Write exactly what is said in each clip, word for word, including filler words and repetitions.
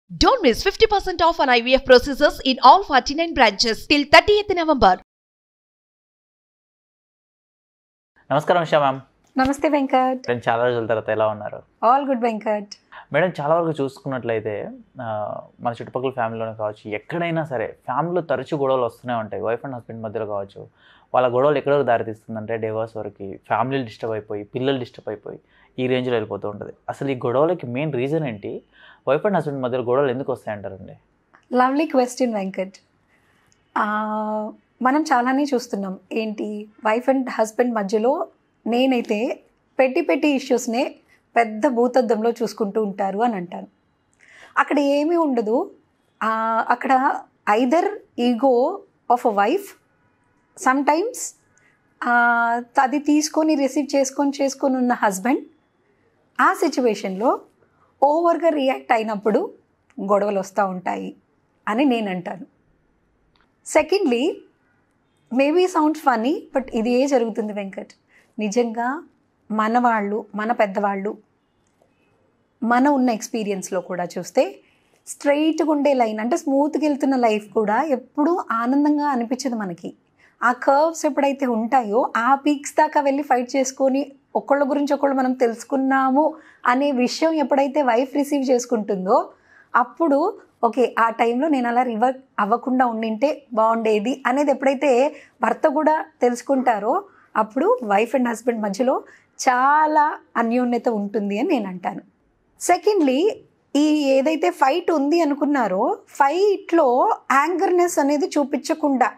Don't miss fifty percent off on I V F procedures in all forty-nine branches till thirtieth November. నమస్కారం Usha ma'am. నమస్తే వెంకట్. నేను చాలా రోజుల తర్వాత ఎలా ఉన్నారు? All good Venkat. మేడం, చాలా వరకు చూసుకున్నట్లయితే మన చుట్టుపక్కల ఫ్యామిలీలోనే కావచ్చు, ఎక్కడైనా సరే ఫ్యామిలీలో తరచూ గొడవలు వస్తూనే ఉంటాయి. వైఫ్ అండ్ హస్బెండ్ మధ్యలో కావచ్చు, వాళ్ళ గొడవలు ఎక్కడికి దారితీస్తుందంటే డివోర్స్ వరకు, ఫ్యామిలీలు డిస్టర్బ్ అయిపోయి, పిల్లలు డిస్టర్బ్ అయిపోయి ఈ రేంజ్లో వెళ్ళిపోతూ ఉంటుంది. అసలు ఈ గొడవలకి మెయిన్ రీజన్ ఏంటి? వైఫ్ అండ్ హస్బెండ్ మధ్యలో గొడవలు ఎందుకు వస్తాయంటారండి? Lovely question Venkat. మనం చాలానే చూస్తున్నాం. ఏంటి, వైఫ్ అండ్ హస్బెండ్ మధ్యలో నేనైతే పెట్టి పెట్టి ఇష్యూస్నే పెద్ద భూతద్దంలో చూసుకుంటూ ఉంటారు అని అంటాను. అక్కడ ఏమీ ఉండదు. అక్కడ either ego of a wife, sometimes అది తీసుకొని రిసీవ్ చేసుకొని చేసుకొని ఉన్న హస్బెండ్ ఆ సిచ్యువేషన్లో ఓవర్గా రియాక్ట్ అయినప్పుడు గొడవలు వస్తూ ఉంటాయి అని నేను అంటాను. Secondly, maybe sounds funny, but ఇది ఏ జరుగుతుంది వెంకట్. నిజంగా మన వాళ్ళు, మన పెద్దవాళ్ళు, మన ఉన్న ఎక్స్పీరియన్స్లో కూడా చూస్తే స్ట్రైట్గా ఉండే లైన్, అంటే స్మూత్గా వెళ్తున్న లైఫ్ కూడా ఎప్పుడూ ఆనందంగా అనిపించదు మనకి. ఆ కర్వ్స్ ఎప్పుడైతే ఉంటాయో ఆ పీక్స్ దాకా వెళ్ళి ఫైట్ చేసుకొని ఒకళ్ళ గురించి ఒకళ్ళు మనం తెలుసుకున్నాము అనే విషయం ఎప్పుడైతే వైఫ్ రిసీవ్ చేసుకుంటుందో అప్పుడు ఓకే, ఆ టైంలో నేను అలా రివర్ట్ అవ్వకుండా ఉండింటే బాగుండేది అనేది ఎప్పుడైతే భర్త కూడా తెలుసుకుంటారో అప్పుడు వైఫ్ అండ్ హస్బెండ్ మధ్యలో చాలా అన్యోన్యత ఉంటుంది అని నేను అంటాను. సెకండ్లీ, ఈ ఏదైతే ఫైట్ ఉంది అనుకున్నారో ఫైట్లో యాంగర్నెస్ అనేది చూపించకుండా,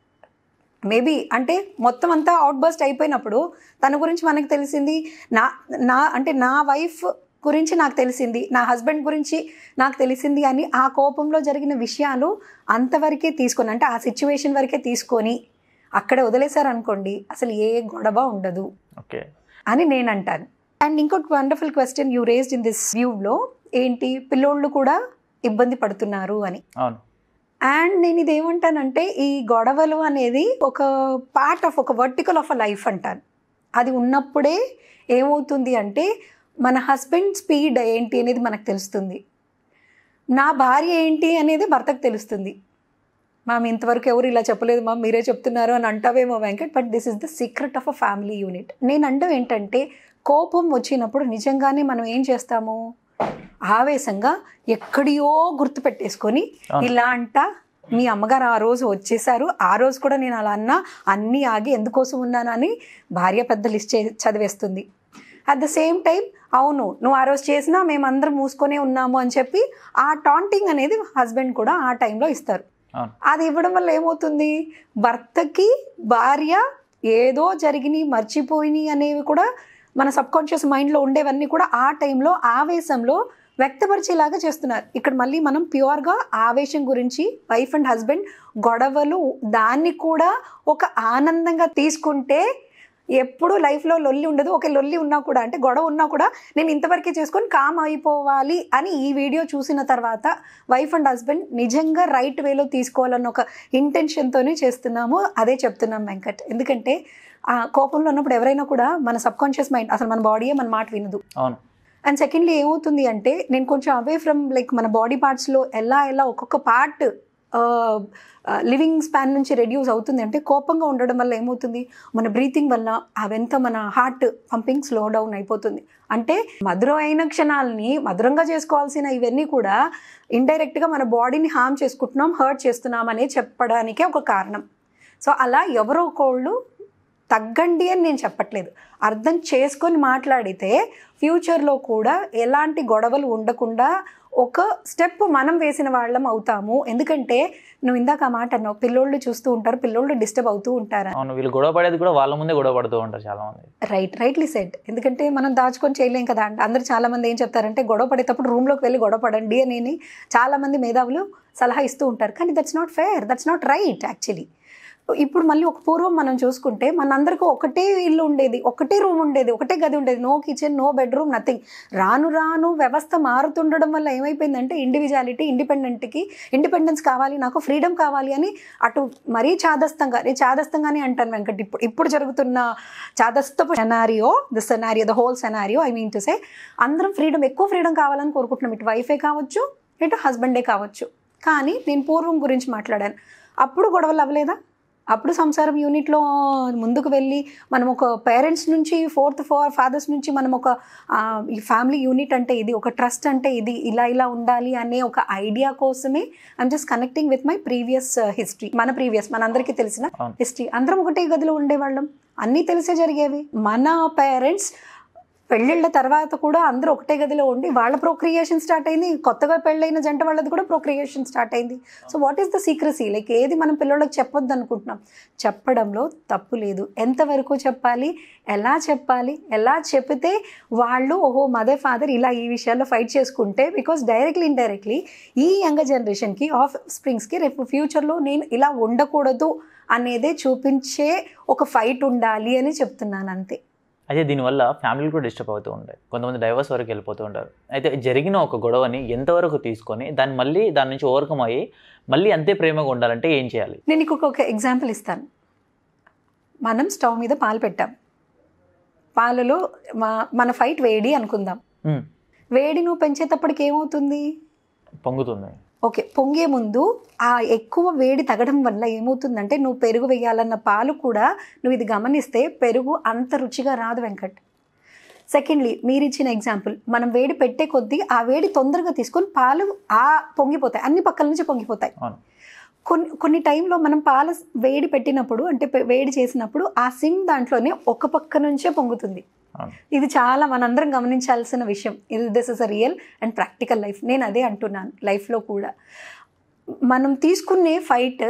మేబీ అంటే మొత్తం అంతా అవుట్బర్స్ట్ అయిపోయినప్పుడు తన గురించి మనకు తెలిసింది, నా నా అంటే నా వైఫ్ గురించి నాకు తెలిసింది, నా హస్బెండ్ గురించి నాకు తెలిసింది అని ఆ కోపంలో జరిగిన విషయాలు అంతవరకే తీసుకొని, అంటే ఆ సిచ్యువేషన్ వరకే తీసుకొని అక్కడ వదిలేశారనుకోండి, అసలు ఏ గొడవ ఉండదు ఓకే అని నేను అంటాను. అండ్ ఇంకొక wonderful question you raised in this వ్యూలో ఏంటి, పిల్లోళ్ళు కూడా ఇబ్బంది పడుతున్నారు అని. అవును. అండ్ నేను ఇది ఏమంటానంటే, ఈ గొడవలు అనేది ఒక పార్ట్ ఆఫ్, ఒక వర్టికల్ ఆఫ్ అ లైఫ్ అంటాను. అది ఉన్నప్పుడే ఏమవుతుంది అంటే మన హస్బెండ్ స్పీడ్ ఏంటి అనేది మనకు తెలుస్తుంది, నా భార్య ఏంటి అనేది భర్తకు తెలుస్తుంది. మామ్ ఇంతవరకు ఎవరు ఇలా చెప్పలేదు మామ్, మీరే చెప్తున్నారు అని అంటావేమో Venkat, but this is the secret of a family unit. నేను అంటాం ఏంటంటే, కోపం వచ్చినప్పుడు నిజంగానే మనం ఏం చేస్తాము, ఆవేశంగా ఎక్కడియో గుర్తుపెట్టేసుకొని ఇలా అంట, మీ అమ్మగారు ఆ రోజు వచ్చేసారు, ఆ రోజు కూడా నేను అలా అన్నా, అన్నీ ఆగి ఎందుకోసం ఉన్నాను అని భార్య పెద్ద లిస్ట్ చదివేస్తుంది. అట్ ద సేమ్ టైం, అవును నువ్వు ఆ రోజు చేసినా మేమందరం మూసుకొనే ఉన్నాము అని చెప్పి ఆ టాంటింగ్ అనేది హస్బెండ్ కూడా ఆ టైంలో ఇస్తారు. అది ఇవ్వడం వల్ల ఏమవుతుంది, భర్తకి భార్య ఏదో జరిగినాయి మర్చిపోయినాయి అనేవి కూడా మన సబ్కాన్షియస్ మైండ్లో ఉండేవన్నీ కూడా ఆ టైంలో ఆవేశంలో వ్యక్తపరిచేలాగా చేస్తున్నారు. ఇక్కడ మళ్ళీ మనం ప్యూర్గా ఆవేశం గురించి, వైఫ్ అండ్ హస్బెండ్ గొడవలు, దాన్ని కూడా ఒక ఆనందంగా తీసుకుంటే ఎప్పుడు లైఫ్లో లొల్లి ఉండదు. ఒక లొల్లి ఉన్నా కూడా, అంటే గొడవ ఉన్నా కూడా నేను ఇంతవరకే చేసుకొని కామ్ అయిపోవాలి అని ఈ వీడియో చూసిన తర్వాత వైఫ్ అండ్ హస్బెండ్ నిజంగా రైట్ వేలో తీసుకోవాలన్న ఒక ఇంటెన్షన్తోనే చేస్తున్నాము. అదే చెప్తున్నాం వెంకట్. ఎందుకంటే ఆ కోపంలో ఉన్నప్పుడు ఎవరైనా కూడా మన సబ్కాన్షియస్ మైండ్, అసలు మన బాడీయే మన మాట వినదు. అండ్ సెకండ్లీ ఏమవుతుంది అంటే, నేను కొంచెం అవే ఫ్రమ్ లైక్ మన బాడీ పార్ట్స్లో ఎలా ఎలా ఒక్కొక్క పార్ట్ లివింగ్ స్పాన్ నుంచి రెడ్యూస్ అవుతుంది అంటే, కోపంగా ఉండడం వల్ల ఏమవుతుంది, మన బ్రీతింగ్ వల్ల అవంతా మన హార్ట్ పంపింగ్ స్లో డౌన్ అయిపోతుంది. అంటే మధురమైన క్షణాలని మధురంగా చేసుకోవాల్సిన ఇవన్నీ కూడా ఇండైరెక్ట్గా మన బాడీని హార్మ్ చేసుకుంటున్నాం, హర్ట్ చేస్తున్నాం అనే చెప్పడానికే ఒక కారణం. సో అలా ఎవరో ఒకళ్ళు తగ్గండి అని నేను చెప్పట్లేదు, అర్థం చేసుకొని మాట్లాడితే ఫ్యూచర్లో కూడా ఎలాంటి గొడవలు ఉండకుండా ఒక స్టెప్ మనం వేసిన వాళ్ళం అవుతాము. ఎందుకంటే నువ్వు ఇందాక ఆ మాట అన్నావు, పిల్లోళ్ళు చూస్తూ ఉంటారు, పిల్లోళ్ళు డిస్టర్బ్ అవుతూ ఉంటారు. వీళ్ళు గొడవ పడేది కూడా వాళ్ళ ముందే గొడవ పడుతూ ఉంటారు చాలా మంది. Right, rightly said. ఎందుకంటే మనం దాచుకొని చేయలేం కదా. అంటే అందరు చాలా మంది ఏం చెప్తారంటే, గొడవ పడేటప్పుడు రూమ్లోకి వెళ్ళి గొడవ పడండి అని చాలా మంది మేధావులు సలహా ఇస్తూ ఉంటారు. కానీ that's not fair, that's not right actually. ఇప్పుడు మళ్ళీ ఒక పూర్వం మనం చూసుకుంటే మనందరికీ ఒకటే ఇల్లు ఉండేది, ఒకటే రూమ్ ఉండేది, ఒకటే గది ఉండేది, no kitchen, no bedroom, nothing. రాను రాను వ్యవస్థ మారుతుండడం వల్ల ఏమైపోయిందంటే, ఇండివిజువాలిటీ, ఇండిపెండెంట్కి ఇండిపెండెన్స్ కావాలి, నాకు ఫ్రీడమ్ కావాలి అని అటు మరీ చాదస్తంగా, నేను చాదస్తంగానే అంటాను వెంకట్, ఇప్పుడు ఇప్పుడు జరుగుతున్న చాదస్తపు scenario, the scenario, the whole scenario I mean to say, అందరం ఫ్రీడమ్, ఎక్కువ ఫ్రీడమ్ కావాలని కోరుకుంటున్నాం. ఇటు వైఫే కావచ్చు, ఇటు హస్బెండే కావచ్చు. కానీ నేను పూర్వం గురించి మాట్లాడాను. అప్పుడు గొడవలు అవ్వలేదా? అప్పుడు సంసారం యూనిట్లో ముందుకు వెళ్ళి మనం ఒక పేరెంట్స్ నుంచి ఫోర్త్ ఫోర్ ఫాదర్స్ నుంచి మనం ఒక ఈ ఫ్యామిలీ యూనిట్ అంటే ఇది, ఒక ట్రస్ట్ అంటే ఇది, ఇలా ఇలా ఉండాలి అనే ఒక ఐడియా కోసమే I'm just connecting with my previous history. మన ప్రీవియస్ మనందరికీ తెలిసిన హిస్టరీ. అందరం ఒకటే గదిలో ఉండేవాళ్ళం, అన్నీ తెలిసే జరిగేవి. మన పేరెంట్స్ పెళ్ళిళ్ళ తర్వాత కూడా అందరూ ఒకటే గదిలో ఉండి వాళ్ళ ప్రొక్రియేషన్ స్టార్ట్ అయింది. కొత్తగా పెళ్ళైన జంట వాళ్ళది కూడా ప్రొక్రియేషన్ స్టార్ట్ అయింది. So what is the secrecy? Like ఏది మనం పిల్లలకు చెప్పొద్దు అనుకుంటున్నాం. చెప్పడంలో తప్పు లేదు. ఎంతవరకు చెప్పాలి, ఎలా చెప్పాలి, ఎలా చెప్తే వాళ్ళు ఓహో మదర్ ఫాదర్ ఇలా ఈ విషయాల్లో ఫైట్ చేసుకుంటే, బికాస్ డైరెక్ట్లీ ఇండైరెక్ట్లీ ఈ యంగర్ జనరేషన్కి ఆఫ్ స్ప్రింగ్స్కి రేపు ఫ్యూచర్లో నేను ఇలా ఉండకూడదు అనేదే చూపించే ఒక ఫైట్ ఉండాలి అని చెప్తున్నాను అంతే. అయితే దీనివల్ల ఫ్యామిలీలు కూడా డిస్టర్బ్ అవుతూ ఉంటాయి. కొంతమంది డైవర్స్ వరకు వెళ్ళిపోతూ ఉంటారు. అయితే జరిగిన ఒక గొడవని ఎంతవరకు తీసుకొని దాన్ని మళ్ళీ దాని నుంచి ఓవర్కమ్ అయ్యి మళ్ళీ అంతే ప్రేమగా ఉండాలంటే ఏం చేయాలి? నేను నీకు ఒక ఎగ్జాంపుల్ ఇస్తాను. మనం స్టవ్ మీద పాలు పెట్టాం. పాలలో మన ఫైట్ వేడి అనుకుందాం. వేడి నువ్వు పెంచేటప్పటికి ఏమవుతుంది? పొంగుతుంది. ఓకే, పొంగే ముందు ఆ ఎక్కువ వేడి తగ్గడం వల్ల ఏమవుతుందంటే నువ్వు పెరుగు వేయాలన్న పాలు కూడా నువ్వు ఇది గమనిస్తే పెరుగు అంత రుచిగా రాదు వెంకట్. సెకండ్లీ, మీరు ఇచ్చిన ఎగ్జాంపుల్, మనం వేడి పెట్టే కొద్దీ ఆ వేడి తొందరగా తీసుకొని పాలు ఆ పొంగిపోతాయి, అన్ని పక్కల నుంచి పొంగిపోతాయి. కొన్ని కొన్ని టైంలో మనం పాలు వేడి పెట్టినప్పుడు అంటే వేడి చేసినప్పుడు ఆ సిమ్ దాంట్లోనే ఒక పక్క నుంచే పొంగుతుంది. ఇది చాలా మనందరం గమనించాల్సిన విషయం. ఇది this is a real and practical life. నేను అదే అంటున్నాను. లైఫ్లో కూడా మనం తీసుకునే ఫైట్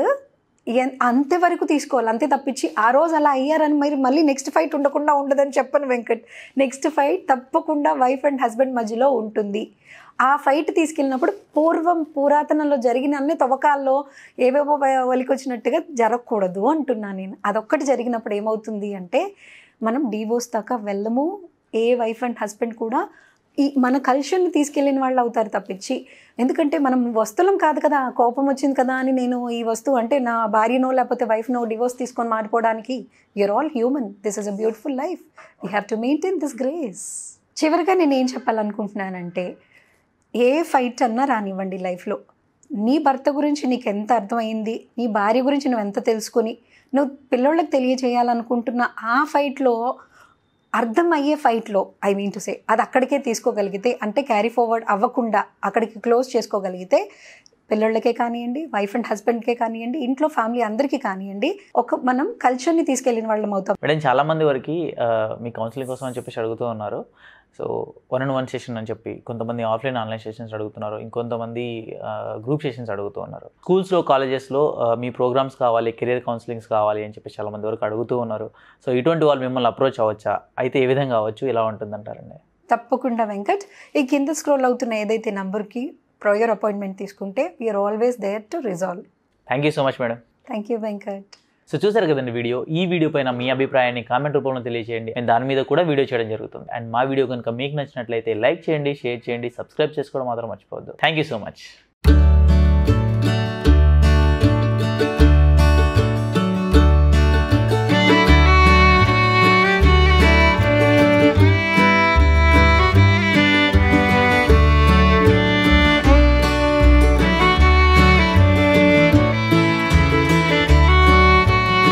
అంతవరకు తీసుకోవాలి, అంతే తప్పించి ఆ రోజు అలా అయ్యారని మరి మళ్ళీ నెక్స్ట్ ఫైట్ ఉండకుండా ఉండదని చెప్పను వెంకట్. నెక్స్ట్ ఫైట్ తప్పకుండా వైఫ్ అండ్ హస్బెండ్ మధ్యలో ఉంటుంది. ఆ ఫైట్ తీసుకెళ్ళినప్పుడు పూర్వం పురాతనంలో జరిగిన అన్ని తవ్వకాల్లో ఏవేవో ఒలికొచ్చినట్టుగా జరగకూడదు అంటున్నాను నేను. అదొక్కటి జరిగినప్పుడు ఏమవుతుంది అంటే మనం డివోర్స్ దాకా వెళ్ళము. ఏ వైఫ్ అండ్ హస్బెండ్ కూడా ఈ మన కల్చర్ని తీసుకెళ్ళిన వాళ్ళు అవుతారు తప్పించి. ఎందుకంటే మనం వస్తువులం కాదు కదా, కోపం వచ్చింది కదా అని నేను ఈ వస్తువు అంటే నా భార్యనో లేకపోతే వైఫ్నో డివోర్స్ తీసుకొని మారిపోవడానికి. You are all human. This is a beautiful life. We have to maintain this grace. చివరిగా నేను ఏం చెప్పాలనుకుంటున్నానంటే, ఏ ఫైట్ అన్నా రానివ్వండి లైఫ్లో, నీ భర్త గురించి నీకు ఎంత అర్థమైంది, నీ భార్య గురించి నువ్వు ఎంత తెలుసుకొని నువ్వు పిల్లోళ్ళకి తెలియజేయాలనుకుంటున్న ఆ ఫైట్లో, అర్థమయ్యే ఫైట్లో ఐ మీన్ టు సే అది అక్కడికే తీసుకోగలిగితే, అంటే క్యారీ ఫార్వర్డ్ అవ్వకుండా అక్కడికి క్లోజ్ చేసుకోగలిగితే, పిల్లలకే కానివ్వండి, వైఫ్ అండ్ హస్బెండ్కే కానివ్వండి, ఇంట్లో ఫ్యామిలీ అందరికీ కానివ్వండి, ఒక మనం కల్చర్ని తీసుకెళ్ళిన వాళ్ళం అవుతాం. మేడం, చాలామంది వరకు మీ కౌన్సిలింగ్ కోసం అని చెప్పేసి అడుగుతూ ఉన్నారు. So one and one session అని చెప్పి కొంతమంది ఆఫ్లైన్ ఆన్లైన్ సెషన్స్ అడుగుతున్నారు, ఇంకొంతమంది గ్రూప్ సెషన్స్ అడుగుతూ ఉన్నారు. స్కూల్స్లో కాలేజెస్లో మీ ప్రోగ్రామ్స్ కావాలి, కెరియర్ కౌన్సిలింగ్స్ కావాలి అని చెప్పి చాలామంది వరకు అడుగుతూ ఉన్నారు. సో ఇటువంటి వాళ్ళు మిమ్మల్ని అప్రోచ్ అవ్వచ్చా? అయితే ఏ విధంగా అవ్వచ్చు, ఎలా ఉంటుందంటారండి? తప్పకుండా వెంకట్, ఈ కింద స్క్రోల్ అవుతున్న ఏదైతే నెంబర్కి ప్రొయర్ అపాయింట్మెంట్ తీసుకుంటే we are always there to resolve. Thank you so much madam. Thank you Venkat. So చూసారు కదండి వీడియో. ఈ వీడియో పైన మీ అభిప్రాయాన్ని కామెంట్ రూపంలో తెలియజేయండి. నేను దాని మీద కూడా వీడియో చేయడం జరుగుతుంది. అండ్ మా వీడియో కనుక మీకు నచ్చినట్లయితే లైక్ చేయండి, షేర్ చేయండి, సబ్స్క్రైబ్ చేసుకోవడం మాత్రం మర్చిపోవద్దు. Thank you so much.